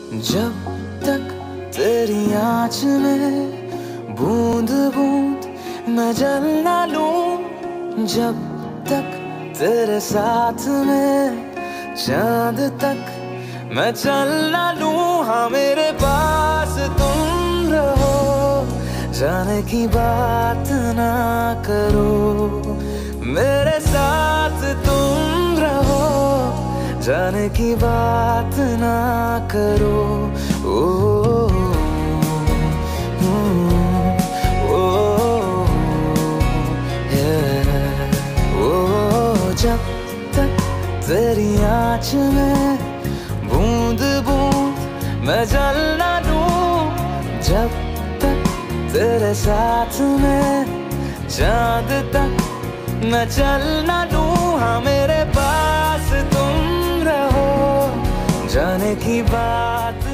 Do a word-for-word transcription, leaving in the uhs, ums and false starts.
जब तक तेरी आँच में बूंद बूंद मैं जल ना लूं, जब तक तेरे साथ में चांद तक मैं चल ना लूं। हाँ मेरे पास तुम रहो, जाने की बात ना करो, मेरे साथ तुम रहो, जाने की बात ना करो। ओ, ओ, ओ, ओ, जब तक तेरी आँच में बूंद बूंद मैं जल ना लूं, जब तक तेरे साथ में चांद तक मैं चल ना लूं। हाँ मेरे पास तुम रहो, जाने की बात